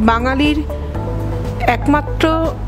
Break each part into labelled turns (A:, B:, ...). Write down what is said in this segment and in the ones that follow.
A: বাঙালির একমাত্র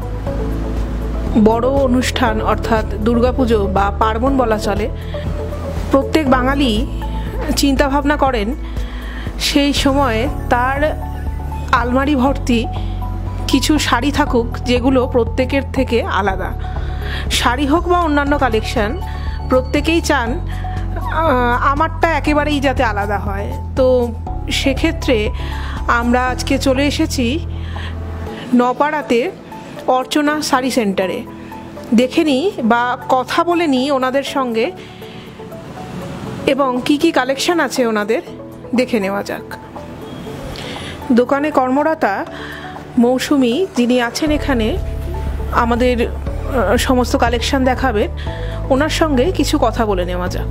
A: বড় অনুষ্ঠান অর্থাৎ দুর্গাপুজো বা পার্বণ বলা চলে। প্রত্যেক বাঙালি চিন্তাভাবনা করেন সেই সময়ে তার আলমারি ভর্তি কিছু শাড়ি থাকুক যেগুলো প্রত্যেকের থেকে আলাদা। শাড়ি হোক বা অন্যান্য কালেকশন, প্রত্যেকেই চান আমারটা একেবারেই যাতে আলাদা হয়। তো সেক্ষেত্রে আমরা আজকে চলে এসেছি নপাড়াতে অর্চনা শাড়ি সেন্টারে। দেখে নিই বা কথা বলে নিই ওনাদের সঙ্গে এবং কি কি কালেকশন আছে ওনাদের দেখে নেওয়া যাক। দোকানে কর্মরতা মৌসুমি যিনি আছেন এখানে আমাদের সমস্ত কালেকশন দেখাবেন, ওনার সঙ্গে কিছু কথা বলে নেওয়া যাক।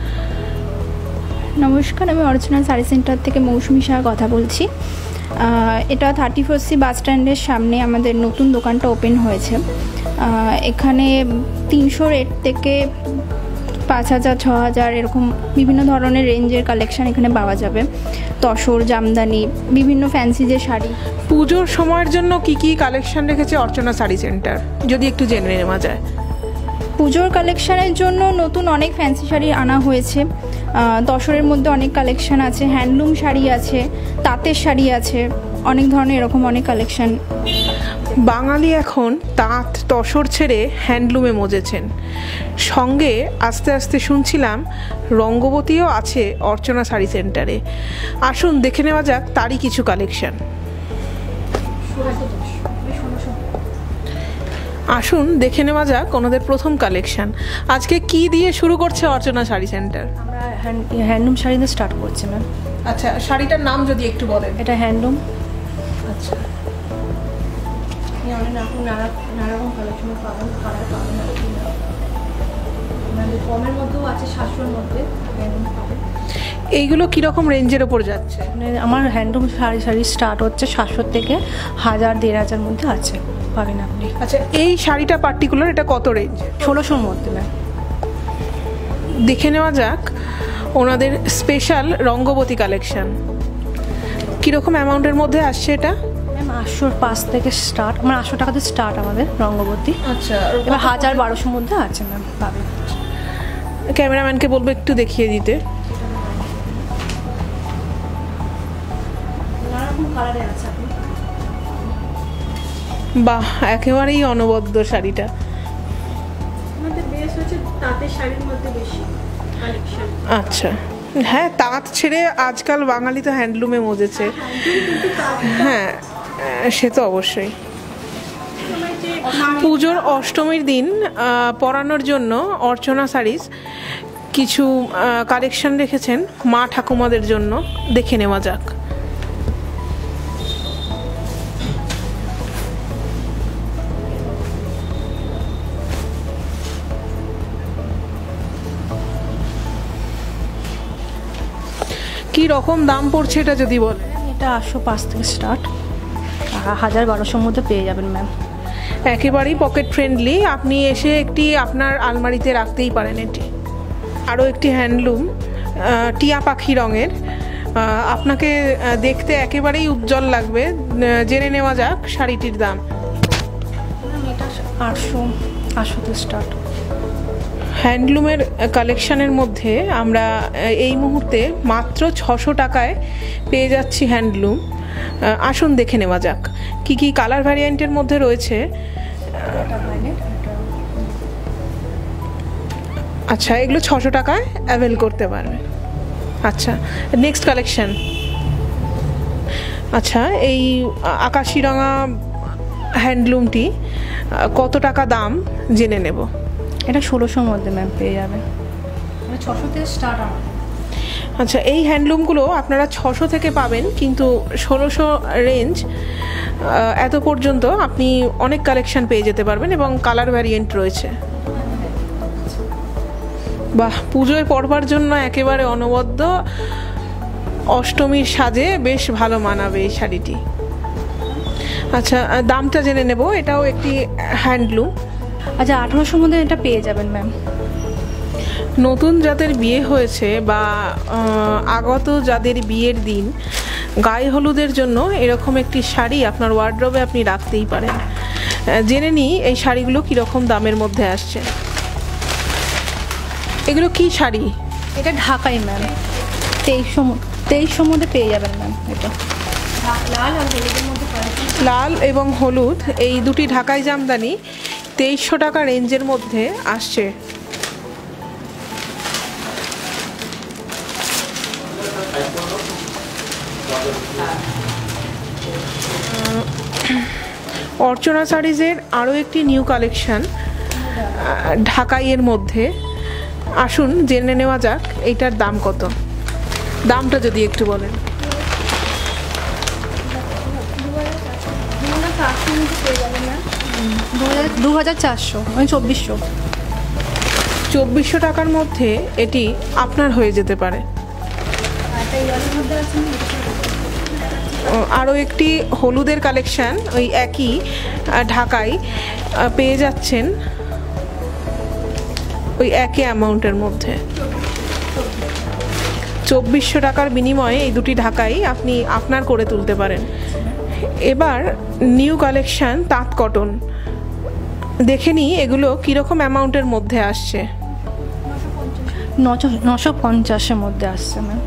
B: নমস্কার, আমি অর্চনা শাড়ি সেন্টার থেকে মৌসুমি সাহা কথা বলছি। এটা 34C বাস স্ট্যান্ডের সামনে আমাদের নতুন দোকানটা ওপেন হয়েছে। এখানে 300 রেট থেকে 5000, 6000 এরকম বিভিন্ন ধরনের রেঞ্জের কালেকশন এখানে পাওয়া যাবে। তসর, জামদানি, বিভিন্ন ফ্যান্সি যে শাড়ি।
A: পুজোর সময়ের জন্য কি কি কালেকশন রেখেছে অর্চনা শাড়ি সেন্টার, যদি একটু জেনে নেওয়া যায়?
B: পুজোর কালেকশানের জন্য নতুন অনেক ফ্যান্সি শাড়ি আনা হয়েছে। তসরের মধ্যে অনেক কালেকশান আছে, হ্যান্ডলুম শাড়ি আছে, তাঁতের শাড়ি আছে, অনেক ধরনের এরকম অনেক কালেকশান।
A: বাঙালি এখন তাঁত তসর ছেড়ে হ্যান্ডলুমে মজেছেন। সঙ্গে আস্তে আস্তে শুনছিলাম রঙ্গবতীও আছে অর্চনা শাড়ি সেন্টারে। আসুন দেখে নেওয়া যাক তারই কিছু কালেকশান। আসুন দেখে নেওয়া যাক ওনাদের প্রথম কালেকশন। আজকে কি দিয়ে শুরু করছে অর্চনা শাড়ি সেন্টার?
C: আমরা হ্যান্ডলুম শাড়ি দিয়ে স্টার্ট করছি ম্যাম।
A: আচ্ছা, শাড়িটার নাম যদি একটু বলেন।
C: এটা হ্যান্ডলুম।
A: আচ্ছা,
C: নানারকম কালেকশন পাবেন, কালার পাবেন, কমের মধ্যেও আছে, 700-র মধ্যে হ্যান্ডলুম পাবেন।
A: এইগুলো কীরকম রেঞ্জের ওপর যাচ্ছে?
C: আমার হ্যান্ডলুম শাড়ি স্টার্ট হচ্ছে 700 থেকে 1000-1500 মধ্যে আছে, পাবেন আপনি।
A: আচ্ছা, এই শাড়িটা পার্টিকুলার এটা কত রেঞ্জ?
C: 1600-র মধ্যে ম্যাম।
A: দেখে নেওয়া যাক ওনাদের স্পেশাল রঙ্গবতী কালেকশন কীরকম অ্যামাউন্টের মধ্যে আসছে এটা?
C: ম্যাম 805 থেকে স্টার্ট, আমার 800 টাকাতে স্টার্ট আমাদের রঙ্গবতী।
A: আচ্ছা,
C: এবার 1000-1200-র মধ্যে আছে ম্যাম, পাবেন।
A: ক্যামেরাম্যানকে বলবো একটু দেখিয়ে দিতে। বাহ, একেবারেই অনবদ্য শাড়িটা। আচ্ছা, হ্যাঁ, তাঁত ছেড়ে আজকাল বাঙালি তো হ্যান্ডলুমে মজেছে। হ্যাঁ, সে তো অবশ্যই। পুজোর অষ্টমীর দিন পরানোর জন্য অর্চনা শাড়িজ কিছু কালেকশন রেখেছেন মা ঠাকুমাদের জন্য, দেখে নেওয়া যাক। কি রকম দাম পড়ছে এটা যদি বলেন?
C: এটা 805 থেকে স্টার্ট, 1000-1200-র মধ্যে পেয়ে যাবেন ম্যাম।
A: একেবারেই পকেট ফ্রেন্ডলি, আপনি এসে একটি আপনার আলমারিতে রাখতেই পারেন এটি। আরও একটি হ্যান্ডলুম টিয়া পাখি রঙের, আপনাকে দেখতে একেবারেই উজ্জ্বল লাগবে। জেনে নেওয়া যাক শাড়িটির দাম।
C: এটা 800 স্টার্ট।
A: হ্যান্ডলুমের কালেকশানের মধ্যে আমরা এই মুহূর্তে মাত্র 600 টাকায় পেয়ে যাচ্ছি হ্যান্ডলুম। আসুন দেখে নেওয়া যাক কি কি কালার ভ্যারিয়েন্টের মধ্যে রয়েছে। আচ্ছা, এগুলো 600 টাকায় অ্যাভেল করতে পারবে। আচ্ছা, নেক্সট কালেকশন। আচ্ছা, এই আকাশিরঙা হ্যান্ডলুমটি কত টাকা দাম জেনে নেব।
C: এটা 1600-র মধ্যে ম্যাম পেয়ে যাবেন, 600 থেকে স্টার্ট আমাদের।
A: আচ্ছা, এই হ্যান্ডলুমগুলো আপনারা 600 থেকে পাবেন, কিন্তু 1600 রেঞ্জ এত পর্যন্ত আপনি অনেক কালেকশন পেয়ে যেতে পারবেন এবং কালার ভ্যারিয়েন্ট রয়েছে। বাহ, পুজোয় পরবার জন্য একেবারে অনবদ্য, অষ্টমীর সাজে বেশ ভালো মানাবে এই শাড়িটি। আচ্ছা, দামটা জেনে নেব। এটাও একটি হ্যান্ডলুম।
C: আচ্ছা, 1800-র মধ্যে এটা পেয়ে যাবেন ম্যাম।
A: নতুন যাদের বিয়ে হয়েছে বা আগত যাদের বিয়ের দিন গায়ে হলুদের জন্য এরকম একটি শাড়ি আপনার ওয়ার্ড্রবে আপনি রাখতেই পারেন। জেনে নিই এই শাড়িগুলো কীরকম দামের মধ্যে আসছে। এগুলো কি শাড়ি?
C: এটা ঢাকাই ম্যাম, 2300 মধ্যে পেয়ে যাবেন ম্যাম। এটা লাল আর হলুদের মধ্যে,
A: লাল এবং হলুদ এই দুটি ঢাকাই জামদানি 2300 টাকা রেঞ্জের মধ্যে আসছে। অর্চনা শাড়িজের আরও একটি নিউ কালেকশন ঢাকাইয়ের মধ্যে। আসুন জেনে নেওয়া যাক এইটার দাম কত। দামটা যদি একটু বলেন।
C: 2400 মানে
A: 2400 টাকার মধ্যে এটি আপনার হয়ে যেতে পারে। আরও একটি হলুদের কালেকশান ওই একই ঢাকায় পেয়ে যাচ্ছেন ওই একই অ্যামাউন্টের মধ্যে। 2400 টাকার বিনিময়ে এই দুটি ঢাকাই আপনি আপনার করে তুলতে পারেন। এবার নিউ কালেকশান তাঁত কটন দেখে নিই এগুলো কীরকম অ্যামাউন্টের মধ্যে আসছে।
C: 950-এর মধ্যে আসছে ম্যাম।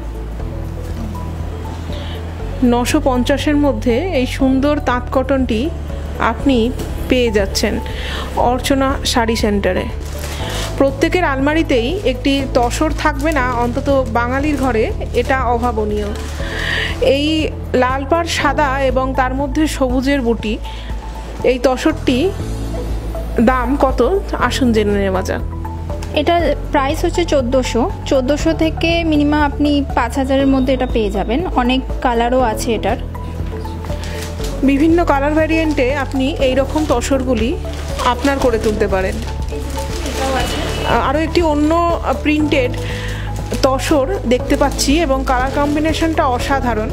A: 950-এর মধ্যে এই সুন্দর তাঁত কটনটি আপনি পেয়ে যাচ্ছেন অর্চনা শাড়ি সেন্টারে। প্রত্যেকের আলমারিতেই একটি তসর থাকবে না অন্তত বাঙালির ঘরে, এটা অভাবনীয়। এই লাল পাড় সাদা এবং তার মধ্যে সবুজের বুটি, এই তসরটি দাম কত আসুন জেনে নেওয়া যাক।
B: এটার প্রাইস হচ্ছে 1400 থেকে মিনিমাম আপনি 5000-এর মধ্যে এটা পেয়ে যাবেন। অনেক কালারও আছে এটার।
A: বিভিন্ন কালার ভ্যারিয়েন্টে আপনি এই রকম তসরগুলি আপনার করে তুলতে পারেন। আরও একটি অন্য প্রিন্টেড তসর দেখতে পাচ্ছি এবং কালার কম্বিনেশনটা অসাধারণ।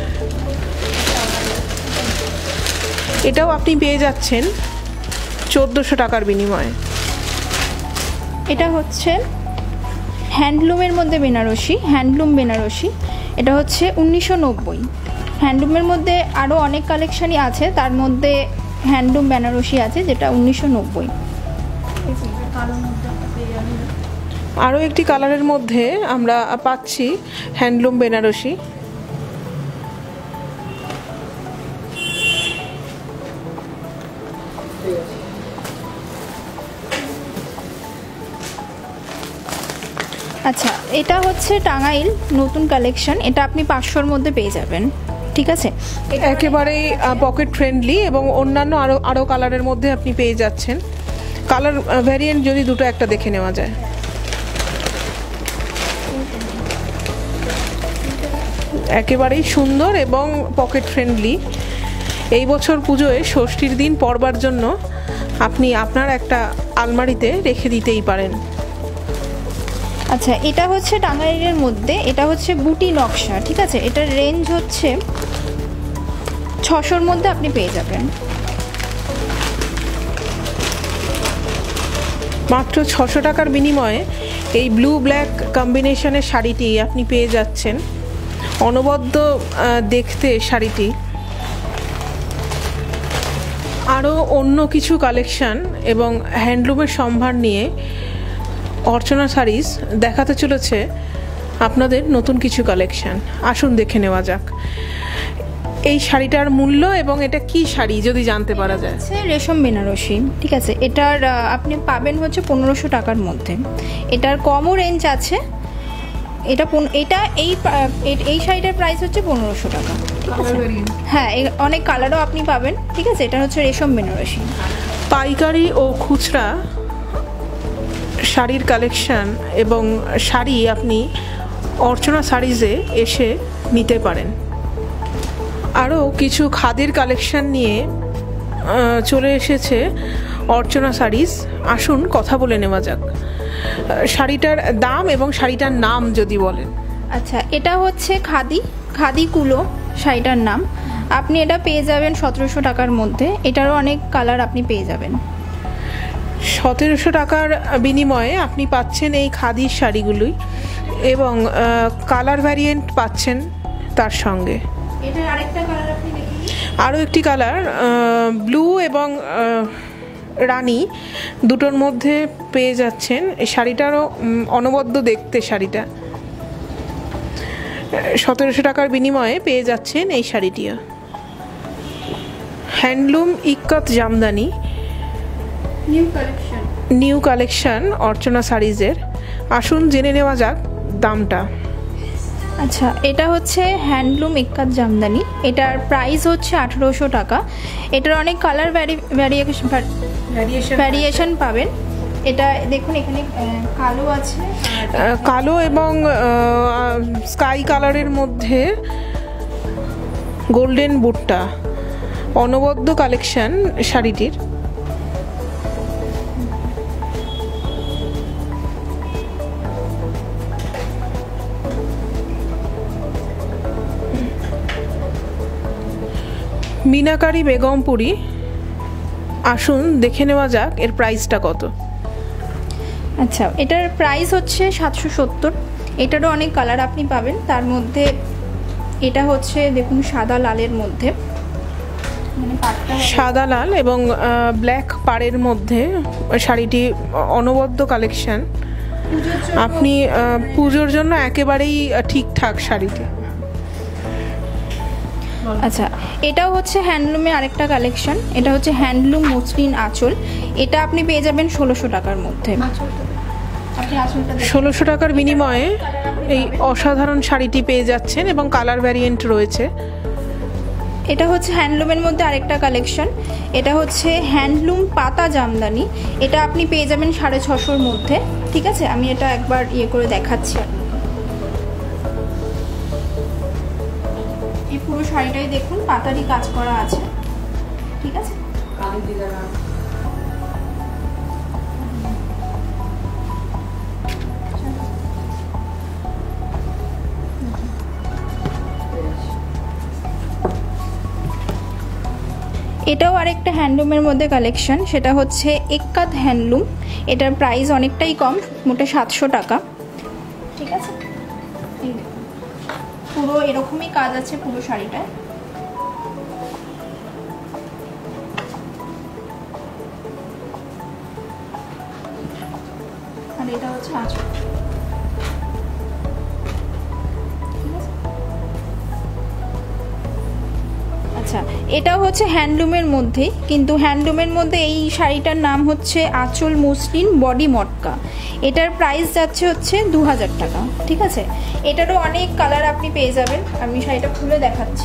A: এটাও আপনি পেয়ে যাচ্ছেন 1400 টাকার বিনিময়ে।
B: এটা হচ্ছে হ্যান্ডলুমের মধ্যে বেনারসি, হ্যান্ডলুম বেনারসি। এটা হচ্ছে 1990। হ্যান্ডলুমের মধ্যে আরও অনেক কালেকশানই আছে, তার মধ্যে হ্যান্ডলুম বেনারসি আছে যেটা 1990।
A: আরও একটি কালারের মধ্যে আমরা পাচ্ছি হ্যান্ডলুম বেনারসি।
B: আচ্ছা, এটা হচ্ছে টাঙ্গাইল নতুন কালেকশন। এটা আপনি 500-এর মধ্যে পেয়ে যাবেন। ঠিক আছে,
A: একেবারেই পকেট ফ্রেন্ডলি এবং অন্যান্য আরও কালারের মধ্যে আপনি পেয়ে যাচ্ছেন। কালার ভ্যারিয়েন্ট যদি দুটো একটা দেখে নেওয়া যায়। একেবারেই সুন্দর এবং পকেট ফ্রেন্ডলি। এই বছর পুজোয় ষষ্ঠীর দিন পরবার জন্য আপনি আপনার একটা আলমারিতে রেখে দিতেই পারেন।
B: আচ্ছা, এটা হচ্ছে টাঙ্গাইলের মধ্যে, এটা হচ্ছে বুটি নকশা। ঠিক আছে, এটার রেঞ্জ হচ্ছে 600-এর মধ্যে আপনি পেয়ে যাবেন।
A: মাত্র 600 টাকার বিনিময়ে এই ব্লু ব্ল্যাক কম্বিনেশনের শাড়িটি আপনি পেয়ে যাচ্ছেন। অনবদ্য দেখতে শাড়িটি। আরও অন্য কিছু কালেকশান এবং হ্যান্ডলুমের সম্ভার নিয়ে অর্চনা শাড়িজ দেখাতে চলেছে আপনাদের নতুন কিছু কালেকশান। আসুন দেখে নেওয়া যাক এই শাড়িটার মূল্য এবং এটা কি শাড়ি যদি জানতে পারা যায়।
B: রেশম বেনারসি। ঠিক আছে, এটার আপনি পাবেন হচ্ছে 1500 টাকার মধ্যে। এটার কমও রেঞ্জ আছে। এই শাড়িটার প্রাইস হচ্ছে 1500 টাকা। ঠিক আছে, হ্যাঁ, অনেক কালারও আপনি পাবেন। ঠিক আছে, এটা হচ্ছে রেশম বেনারসি।
A: পাইকারি ও খুচরা শাড়ির কালেকশান এবং শাড়ি আপনি অর্চনা শাড়িজে এসে নিতে পারেন। আরও কিছু খাদির কালেকশান নিয়ে চলে এসেছে অর্চনা শাড়িজ। আসুন কথা বলে নেওয়া যাক। শাড়িটার দাম এবং শাড়িটার নাম যদি বলেন।
B: আচ্ছা, এটা হচ্ছে খাদি কুলো শাড়িটার নাম। আপনি এটা পেয়ে যাবেন 1700 টাকার মধ্যে। এটারও অনেক কালার আপনি পেয়ে যাবেন।
A: 1700 টাকার বিনিময়ে আপনি পাচ্ছেন এই খাদির শাড়িগুলোই এবং কালার ভ্যারিয়েন্ট পাচ্ছেন তার সঙ্গে।
B: এটার আরেকটা কালার আপনি দেখুন।
A: আরও একটি কালার ব্লু এবং রানী দুটোর মধ্যে পেয়ে যাচ্ছেন। এই শাড়িটারও অনবদ্য দেখতে, শাড়িটা 1700 টাকার বিনিময়ে পেয়ে যাচ্ছেন এই শাড়িটিও। Handloom ikkat jamdani, new collection Archana শাড়িজের। আসুন জেনে নেওয়া যাক দামটা।
B: আচ্ছা, এটা হচ্ছে হ্যান্ডলুম ইক্কাত জামদানি। এটার প্রাইস হচ্ছে 1800 টাকা। এটার অনেক কালার ভ্যারিয়েশন পাবেন। এটা দেখুন, এখানে কালো আছে,
A: কালো এবং স্কাই কালারের মধ্যে গোল্ডেন বুটটা, অনবদ্য কালেকশন শাড়িটির। মিনাকারি বেগমপুরি। আসুন দেখে নেওয়া যাক এর প্রাইসটা কত।
B: আচ্ছা, এটার প্রাইস হচ্ছে 770। এটারও অনেক কালার আপনি পাবেন। তার মধ্যে এটা হচ্ছে দেখুন সাদা লালের মধ্যে, মানে
A: সাদা লাল এবং ব্ল্যাক পাড়ের মধ্যে শাড়িটি অনবদ্য কালেকশন। আপনি পুজোর জন্য একেবারেই ঠিকঠাক শাড়িটি।
B: আচ্ছা, এটাও হচ্ছে হ্যান্ডলুমের আরেকটা কালেকশন। এটা হচ্ছে হ্যান্ডলুম মসলিন আঁচল। এটা আপনি পেয়ে যাবেন 1600 টাকার মধ্যে।
A: 1600 টাকার বিনিময়ে এই অসাধারণ শাড়িটি পেয়ে যাচ্ছেন এবং কালার ভ্যারিয়েন্ট রয়েছে।
B: এটা হচ্ছে হ্যান্ডলুমের মধ্যে আরেকটা কালেকশন। এটা হচ্ছে হ্যান্ডলুম পাতা জামদানি। এটা আপনি পেয়ে যাবেন 650-র মধ্যে। ঠিক আছে, আমি এটা একবার করে দেখাচ্ছি। এই পুরো শাড়িটাই দেখুন পাতারই কাজ করা আছে। ঠিক আছে, এটাও আরেকটা হ্যান্ডলুমের মধ্যে কালেকশন। সেটা হচ্ছে ইক্কাত হ্যান্ডলুম। এটার প্রাইস অনেকটাই কম, মোটে 700 টাকা। ঠিক আছে, পুরো এরকমই কাজ আছে পুরো শাড়িটায়। আর এটা হচ্ছে আঁচল। আচ্ছা, এটাও হচ্ছে হ্যান্ডলুমের মধ্যেই, কিন্তু হ্যান্ডলুমের মধ্যে এই শাড়িটার নাম হচ্ছে আঁচল মসলিন বডি মটকা। এটার প্রাইস যাচ্ছে হচ্ছে 2000 টাকা। ঠিক আছে, এটারও অনেক কালার আপনি পেয়ে যাবেন। আমি শাড়িটা খুলে দেখাচ্ছি।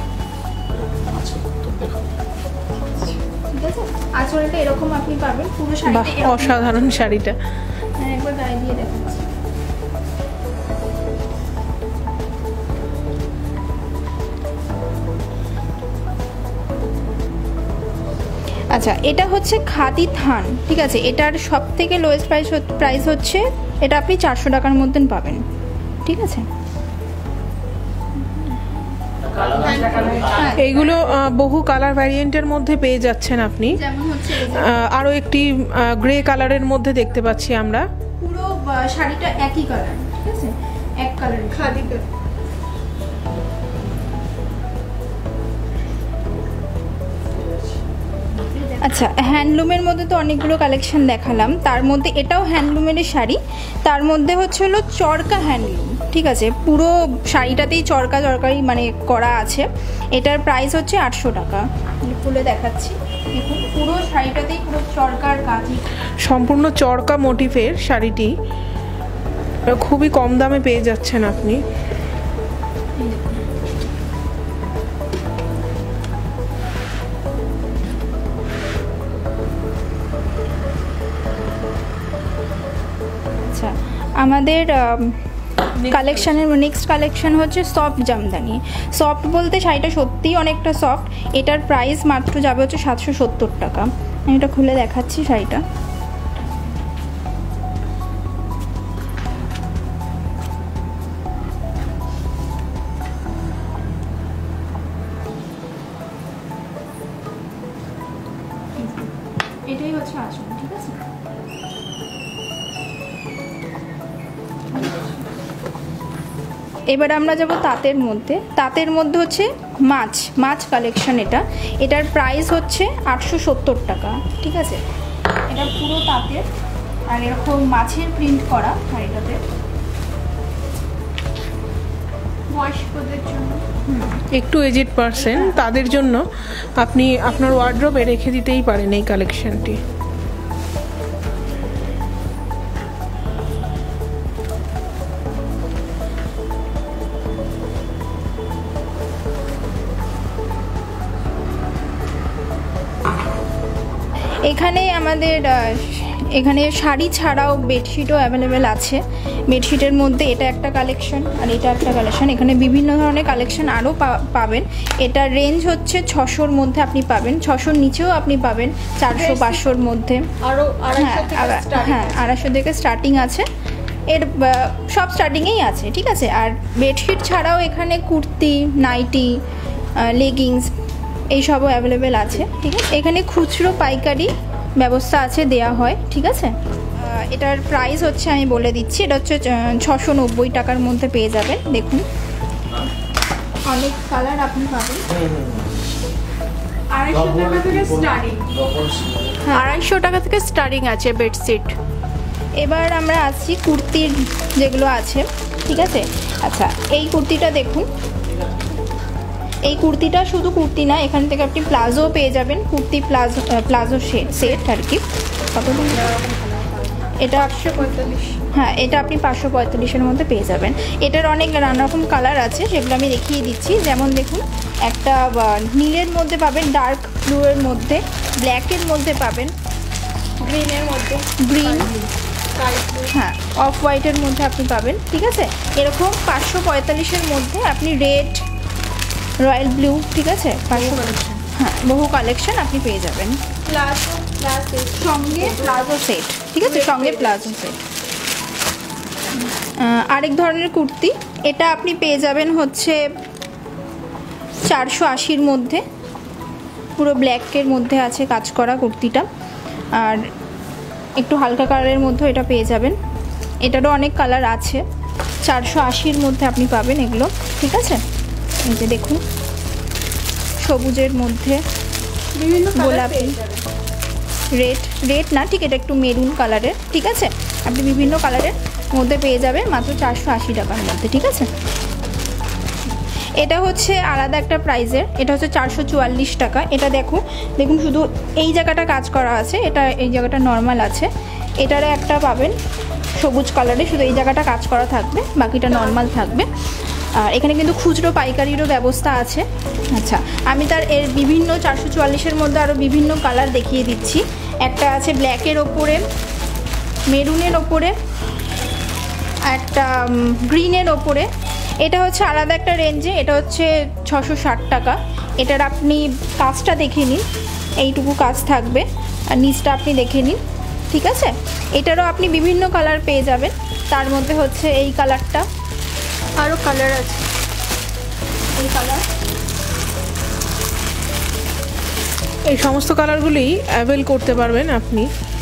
B: ঠিক আছে, আঁচলটা এরকম আপনি পাবেন, পুরো শাড়িটা
A: অসাধারণ শাড়িটা।
B: হ্যাঁ, একবার গায়ে দিয়ে দেখাচ্ছি। আচ্ছা, এটা হচ্ছে খাদি থান। ঠিক আছে, এটার সব থেকে লোয়েস্ট প্রাইস হচ্ছে, এটা আপনি 400 টাকার মধ্যে পাবেন। ঠিক আছে,
A: এইগুলো বহু কালার ভ্যারিয়েন্টের মধ্যে পেয়ে যাচ্ছেন আপনি। আরও একটি গ্রে কালারের মধ্যে দেখতে পাচ্ছি আমরা।
B: পুরো শাড়িটা একই কালার। ঠিক আছে, এক কালার খাদি। আচ্ছা, হ্যান্ডলুমের মধ্যে তো অনেকগুলো কালেকশন দেখালাম। তার মধ্যে এটাও হ্যান্ডলুমের শাড়ি। তার মধ্যে হচ্ছে হলো চরকা হ্যান্ডলুম। ঠিক আছে, পুরো শাড়িটাতেই চরকাই মানে করা আছে। এটার প্রাইস হচ্ছে 800 টাকা। খুলে দেখাচ্ছি, দেখুন পুরো শাড়িটাতেই পুরো চরকার কাজ,
A: সম্পূর্ণ চরকা মোটিফের শাড়িটি খুবই কম দামে পেয়ে যাচ্ছেন আপনি।
B: আচ্ছা, আমাদের কালেকশানের নেক্সট কালেকশন হচ্ছে সফট জামদানি। সফট বলতে শাড়িটা সত্যিই অনেকটা সফট। এটার প্রাইস মাত্র যাবে হচ্ছে 770 টাকা। আমি এটা খুলে দেখাচ্ছি শাড়িটা। এটাই হচ্ছে আঁচল। ঠিক আছে, এবার আমরা যাব তাঁতের মধ্যে হচ্ছে মাছ কালেকশন। এটার প্রাইস হচ্ছে 870 টাকা, ঠিক আছে। এটা পুরো তাঁতের আর এরকম মাছের প্রিন্ট করা শাড়িটাতে, বয়স্কদের জন্য,
A: একটু এজেড পারসন তাদের জন্য আপনি আপনার ওয়ার্ড্রোবে রেখে দিতেই পারেন এই কালেকশনটি।
B: এখানে শাড়ি ছাড়াও বেডশিটও অ্যাভেলেবেল আছে। বেডশিটের মধ্যে এটা একটা কালেকশন আর এটা একটা কালেকশন। এখানে বিভিন্ন ধরনের কালেকশন আরও পাবেন। এটার রেঞ্জ হচ্ছে 600-র মধ্যে আপনি পাবেন, 600-র নিচেও আপনি পাবেন, 400-500-র মধ্যে,
C: আরও
B: হ্যাঁ 250 থেকে স্টার্টিং আছে। এর সব স্টার্টিংয়েই আছে, ঠিক আছে। আর বেডশিট ছাড়াও এখানে কুর্তি, নাইটি, লেগিংস এইসবও অ্যাভেলেবেল আছে, ঠিক আছে। এখানে খুচরো পাইকারি ব্যবস্থা আছে, দেয়া হয়, ঠিক আছে। এটার প্রাইস হচ্ছে আমি বলে দিচ্ছি, এটা হচ্ছে 690 টাকার মধ্যে পেয়ে যাবেন। দেখুন অনেক কালার আপনি পাবেন।
C: 250 টাকা থেকে স্টার্টিং আছে বেডশিট।
B: এবার আমরা আসছি কুর্তির যেগুলো আছে, ঠিক আছে। আচ্ছা, এই কুর্তিটা দেখুন, এই কুর্তিটা শুধু কুর্তি না, এখান থেকে আপনি প্লাজো পেয়ে যাবেন, কুর্তি প্লাজো সেট আর কি। এটা 845, হ্যাঁ এটা আপনি 545-এর মধ্যে পেয়ে যাবেন। এটার অনেক নানা রকম কালার আছে, সেগুলো আমি দেখিয়ে দিচ্ছি। যেমন দেখুন, একটা নীলের মধ্যে পাবেন, ডার্ক ব্লুয়ের মধ্যে, ব্ল্যাকের মধ্যে পাবেন, গ্রিন, হ্যাঁ অফ হোয়াইটের মধ্যে আপনি পাবেন, ঠিক আছে। এরকম 545-এর মধ্যে আপনি রেড, রয়্যাল ব্লু, ঠিক আছে, হ্যাঁ বহু কালেকশন আপনি পেয়ে যাবেন। সঙ্গে প্লাজো সেট, ঠিক আছে, সঙ্গে প্লাজো সেট। আরেক ধরনের কুর্তি, এটা আপনি পেয়ে যাবেন হচ্ছে 480-র মধ্যে, পুরো ব্ল্যাকের মধ্যে আছে কাজ করা কুর্তিটা। আর একটু হালকা কালারের মধ্যে এটা পেয়ে যাবেন। এটারও অনেক কালার আছে, 480-র মধ্যে আপনি পাবেন এগুলো, ঠিক আছে। এই যে দেখুন, সবুজের মধ্যে,
C: বিভিন্ন
B: গোলাপি, রেড না, ঠিক, এটা একটু মেরুন কালারের, ঠিক আছে। আপনি বিভিন্ন কালারের মধ্যে পেয়ে যাবেন মাত্র 480 টাকার মধ্যে, ঠিক আছে। এটা হচ্ছে আলাদা একটা প্রাইজের, এটা হচ্ছে 444 টাকা। এটা দেখুন শুধু এই জায়গাটা কাজ করা আছে, এই জায়গাটা নর্মাল আছে। এটারও একটা পাবেন সবুজ কালারে, শুধু এই জায়গাটা কাজ করা থাকবে, বাকিটা নর্মাল থাকবে। আর এখানে কিন্তু খুচরো পাইকারিরও ব্যবস্থা আছে। আচ্ছা, আমি এর বিভিন্ন 444-এর মধ্যে আরও বিভিন্ন কালার দেখিয়ে দিচ্ছি। একটা আছে ব্ল্যাকের ওপরে, মেরুনের ওপরে, একটা গ্রিনের ওপরে। এটা হচ্ছে আলাদা একটা রেঞ্জে, এটা হচ্ছে 660 টাকা। এটার আপনি কাজটা দেখে নিন, এইটুকু কাজ থাকবে, আর নিচটা আপনি দেখে নিন, ঠিক আছে। এটারও আপনি বিভিন্ন কালার পেয়ে যাবেন, তার মধ্যে হচ্ছে এই কালারটা, আরও কালার আছে, এই কালার,
A: এই সমস্ত কালারগুলি অ্যাভেল করতে পারবেন আপনি।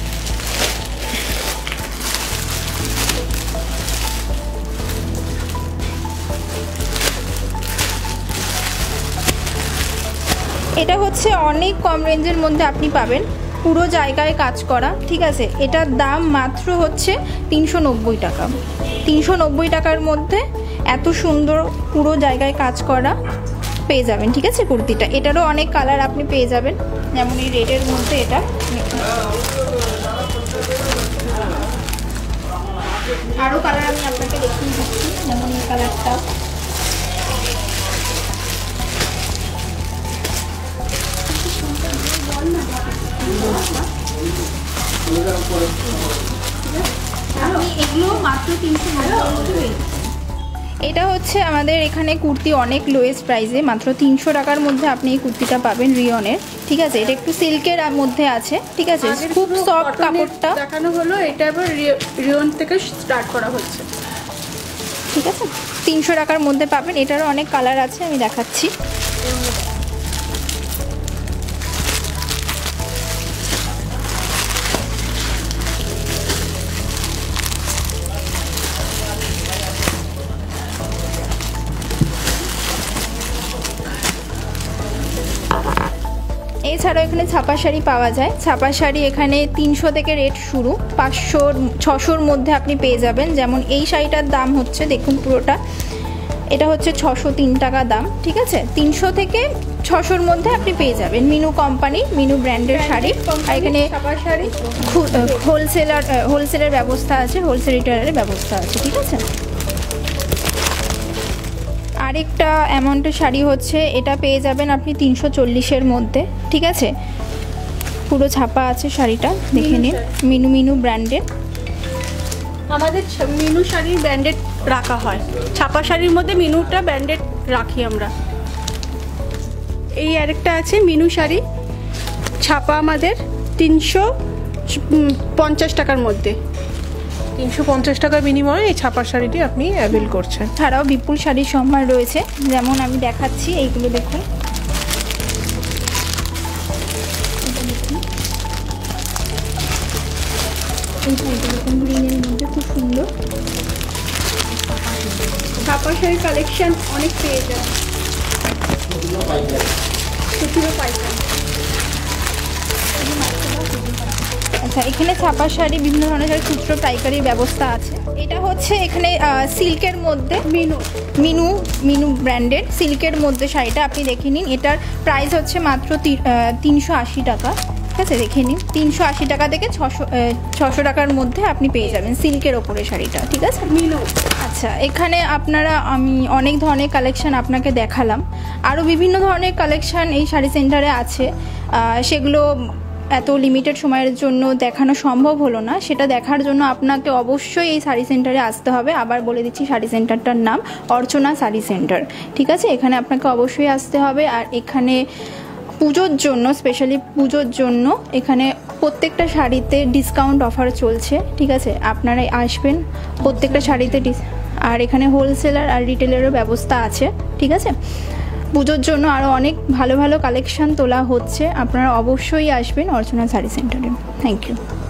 B: এটা হচ্ছে অনেক কম রেঞ্জের মধ্যে আপনি পাবেন, পুরো জায়গায় কাজ করা, ঠিক আছে। এটার দাম মাত্র হচ্ছে 390 টাকা। 390 টাকার মধ্যে এত সুন্দর পুরো জায়গায় কাজ করা পেয়ে যাবেন, ঠিক আছে কুর্তিটা। এটারও অনেক কালার আপনি পেয়ে যাবেন, যেমন এই রেডের মধ্যে এটা, আরও কালার আমি আপনাকে দেখিয়ে দিচ্ছি, যেমন এই কালারটা, এগুলো মাত্র 390 এটা হচ্ছে আমাদের এখানে কুর্তি অনেক লোয়েস্ট প্রাইসে, মাত্র 300 টাকার মধ্যে আপনি এই কুর্তিটা পাবেন রিয়নের, ঠিক আছে। এটা একটু সিল্কের মধ্যে আছে, ঠিক আছে, খুব সফট কাপড়টা
C: দেখানো হলো। এটা আবার রিয়ন থেকে স্টার্ট করা হচ্ছে,
B: ঠিক আছে। 300 টাকার মধ্যে পাবেন। এটারও অনেক কালার আছে, আমি দেখাচ্ছি। এছাড়াও এখানে ছাপা শাড়ি পাওয়া যায়। ছাপা শাড়ি এখানে 300 থেকে রেট শুরু, 500 600-র মধ্যে আপনি পেয়ে যাবেন। যেমন এই শাড়িটার দাম হচ্ছে, দেখুন পুরোটা, এটা হচ্ছে 603 টাকা দাম, ঠিক আছে। 300 থেকে 600-র মধ্যে আপনি পেয়ে যাবেন। মিনু কোম্পানি, মিনু ব্র্যান্ডের শাড়ি। আর এখানে হোলসেলের ব্যবস্থা আছে, হোলসেল রিটেলারের ব্যবস্থা আছে, ঠিক আছে। আরেকটা অ্যামাউন্টের শাড়ি হচ্ছে, এটা পেয়ে যাবেন আপনি 340-এর মধ্যে, ঠিক আছে। পুরো ছাপা আছে শাড়িটা, দেখে নিন। মিনু ব্র্যান্ডের।
C: আমাদের মিনু শাড়ির ব্র্যান্ডেড রাখা হয়, ছাপা শাড়ির মধ্যে মিনুটা ব্র্যান্ডেড রাখি আমরা। এই আরেকটা আছে মিনু শাড়ি, ছাপা আমাদের 350 টাকার মধ্যে।
A: 350 টাকার বিনিময়ে এই ছাপার শাড়িটি আপনি অ্যাভেল করছেন।
B: ছাড়াও বিপুল শাড়ির সম্ভার রয়েছে, যেমন আমি দেখাচ্ছি, এইগুলো দেখুন। এই শাড়িটা দেখুন, গ্রিনের মধ্যে খুব সুন্দর।
C: ছাপা শাড়ির কালেকশন অনেক পেয়ে যায়, খুচরো পাইকারি।
B: আচ্ছা, এখানে ছাপা শাড়ি, বিভিন্ন ধরনের শাড়ি খুচরো পাইকারির ব্যবস্থা আছে। এটা হচ্ছে এখানে সিল্কের মধ্যে মিনু ব্র্যান্ডের সিল্কের মধ্যে শাড়িটা আপনি দেখে নিন। এটার প্রাইস হচ্ছে মাত্র 380 টাকা, ঠিক আছে। দেখে নিন, 380 টাকা থেকে 600 টাকার মধ্যে আপনি পেয়ে যাবেন সিল্কের ওপরে শাড়িটা, ঠিক আছে।
C: মিনু।
B: আচ্ছা, এখানে আমি অনেক ধরনের কালেকশন আপনাকে দেখালাম। আরও বিভিন্ন ধরনের কালেকশন এই শাড়ি সেন্টারে আছে, সেগুলো এত লিমিটেড সময়ের জন্য দেখানো সম্ভব হলো না। সেটা দেখার জন্য আপনাকে অবশ্যই এই শাড়ি সেন্টারে আসতে হবে। আবার বলে দিচ্ছি, শাড়ি সেন্টারটার নাম অর্চনা শাড়ি সেন্টার, ঠিক আছে। এখানে আপনাকে অবশ্যই আসতে হবে। আর এখানে পুজোর জন্য, স্পেশালি পুজোর জন্য এখানে প্রত্যেকটা শাড়িতে ডিসকাউন্ট অফার চলছে, ঠিক আছে। আপনারা আসবেন, প্রত্যেকটা শাড়িতে আর এখানে হোলসেলার আর রিটেলেরও ব্যবস্থা আছে, ঠিক আছে। পুজোর জন্য আরও অনেক ভালো ভালো কালেকশন তোলা হচ্ছে, আপনারা অবশ্যই আসবেন অর্চনা শাড়ি সেন্টারে। Thank you.